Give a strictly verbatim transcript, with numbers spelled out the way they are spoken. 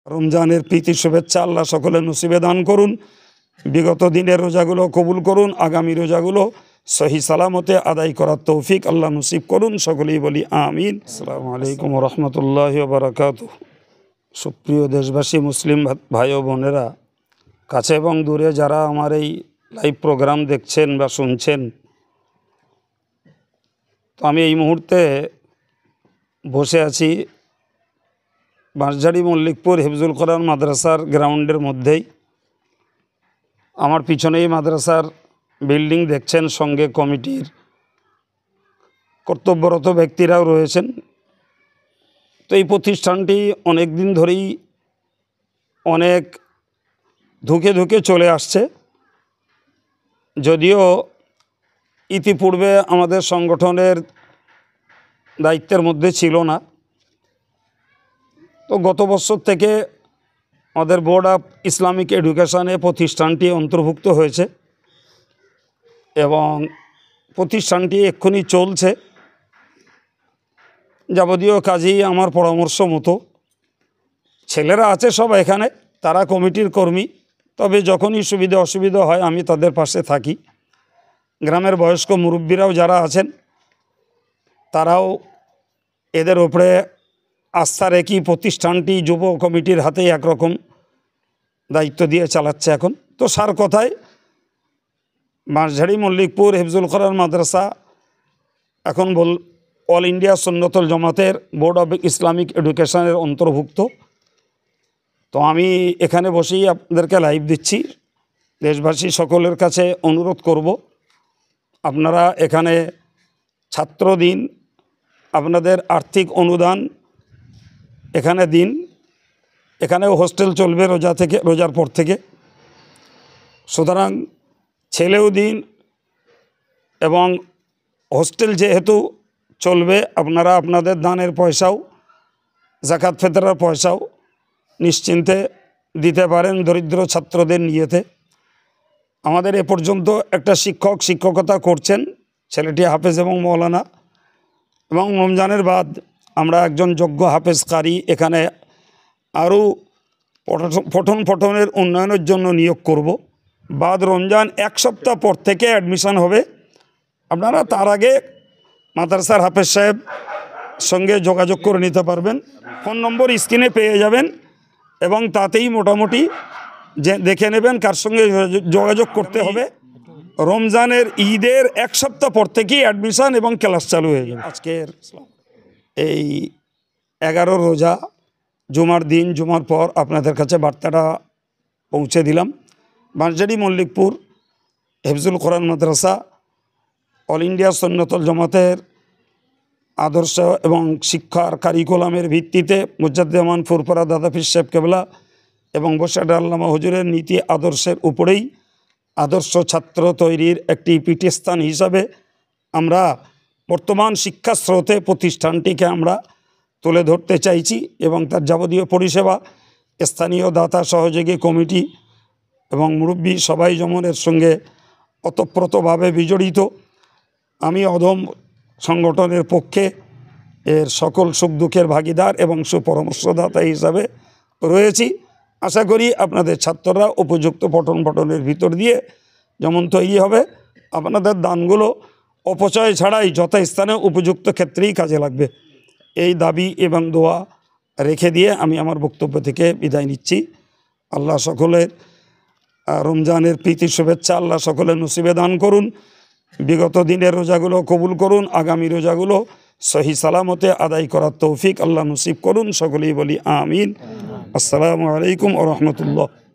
রমজানের প্রীতি শুভেচ্ছা আল্লাহ সকলে নসিবে দান করুন। বিগত দিনের রোজাগুলো কবুল করুন, আগামী রোজাগুলো সহি সালামতে আদায় করার তৌফিক আল্লাহ নসিব করুন। সকলেই বলি আমিন। আসসালামু আলাইকুম ওয়া রাহমাতুল্লাহি ওয়া বারাকাতুহু। সুপ্রিয় দেশবাসী, মুসলিম ভাই ও বোনেরা, কাছে এবং দূরে যারা আমার এই লাইভ প্রোগ্রাম দেখছেন বা শুনছেন, তো আমি এই মুহূর্তে বসে আছি বাঁশঝাড়ি মল্লিকপুর হিফজুল কোরআন মাদ্রাসার গ্রাউন্ডের মধ্যেই। আমার পিছনেই মাদ্রাসার বিল্ডিং দেখছেন, সঙ্গে কমিটির কর্তব্যরত ব্যক্তিরাও রয়েছেন। তো এই প্রতিষ্ঠানটি অনেক দিন ধরেই অনেক ধুকে ধুকে চলে আসছে, যদিও ইতিপূর্বে আমাদের সংগঠনের দায়িত্বের মধ্যে ছিল না। তো গত বছর থেকে আমাদের বোর্ড অফ ইসলামিক এডুকেশনে প্রতিষ্ঠানটি অন্তর্ভুক্ত হয়েছে এবং প্রতিষ্ঠানটি এক্ষুনি চলছে। যাবতীয় কাজেই আমার পরামর্শ মতো ছেলেরা আছে সব এখানে, তারা কমিটির কর্মী, তবে যখনই সুবিধা অসুবিধা হয় আমি তাদের পাশে থাকি। গ্রামের বয়স্ক মুরব্বীরাও যারা আছেন তারাও এদের ওপরে আস্থা রেখে প্রতিষ্ঠানটি যুব কমিটির হাতেই একরকম দায়িত্ব দিয়ে চালাচ্ছে এখন। তো সার কথায় বাঁশঝাড়ি মল্লিকপুর হিফজুল কোরআন মাদ্রাসা এখন বল অল ইন্ডিয়া সুন্নতুল জামাতের বোর্ড অফ ইসলামিক এডুকেশনের অন্তর্ভুক্ত। তো আমি এখানে বসেই আপনাদেরকে লাইভ দিচ্ছি। দেশবাসী সকলের কাছে অনুরোধ করব, আপনারা এখানে ছাত্র দিন, আপনাদের আর্থিক অনুদান এখানে দিন। এখানেও হোস্টেল চলবে রোজা থেকে, রোজার পর থেকে, সুতরাং ছেলেও দিন এবং হোস্টেল যেহেতু চলবে, আপনারা আপনাদের দানের পয়সাও, জাকাত ফেতরার পয়সাও নিশ্চিন্তে দিতে পারেন দরিদ্র ছাত্রদের নিয়েতে। আমাদের এ পর্যন্ত একটা শিক্ষক শিক্ষকতা করছেন, ছেলেটি হাফেজ এবং মৌলানা, এবং রমজানের বাদ আমরা একজন যোগ্য হাফেজ কারি এখানে আরও পঠন পঠনের উন্নয়নের জন্য নিয়োগ করব। বাদ রমজান এক সপ্তাহ পর থেকে অ্যাডমিশন হবে। আপনারা তার আগে মাদ্রাসার হাফেজ সাহেব সঙ্গে যোগাযোগ করে নিতে পারবেন। ফোন নম্বর স্ক্রিনে পেয়ে যাবেন এবং তাতেই মোটামুটি যে দেখে নেবেন কার সঙ্গে যোগাযোগ করতে হবে। রমজানের ঈদের এক সপ্তাহ পর থেকেই অ্যাডমিশন এবং ক্লাস চালু হয়ে যাবে। আজকের এই এগারো রোজা জুমার দিন, জুমার পর আপনাদের কাছে বার্তাটা পৌঁছে দিলাম। বাঁশঝাড়ি মল্লিকপুর হিফজুল কোরআন মাদ্রাসা অল ইন্ডিয়া সুন্নতুল জামাতের আদর্শ এবং শিক্ষার কারিকুলামের ভিত্তিতে মুজাদ্দেমান ফুরফুরা দাদা পীর সাহেব কেবলা এবং বসাডা আল্লামা হুজুরের নীতি আদর্শের উপরেই আদর্শ ছাত্র তৈরির একটি পীঠস্থান হিসাবে আমরা বর্তমান শিক্ষা স্রোতে প্রতিষ্ঠানটিকে আমরা তুলে ধরতে চাইছি এবং তার যাবতীয় পরিষেবা স্থানীয় দাতা সহযোগী কমিটি এবং মুরব্বী সবাই যেমন এর সঙ্গে ওতপ্রোতভাবে বিজড়িত। আমি অধম সংগঠনের পক্ষে এর সকল সুখ দুঃখের ভাগিদার এবং সুপরামর্শদাতা হিসাবে রয়েছি। আশা করি আপনাদের ছাত্ররা উপযুক্ত পঠন পঠনের ভিতর দিয়ে যেমন তৈরি হবে, আপনাদের দানগুলো অপচয় ছাড়াই যথাস্থানে উপযুক্ত ক্ষেত্রেই কাজে লাগবে, এই দাবি এবং দোয়া রেখে দিয়ে আমি আমার বক্তব্য থেকে বিদায় নিচ্ছি। আল্লাহ সকলের রমজানের প্রীতি শুভেচ্ছা আল্লাহ সকলে নসিবে দান করুন। বিগত দিনের রোজাগুলো কবুল করুন, আগামী রোজাগুলো সহি সালামতে আদায় করার তৌফিক আল্লাহ নসিব করুন। সকলেই বলি আমিন। আসসালামু আলাইকুম ওয়া রাহমাতুল্লাহ।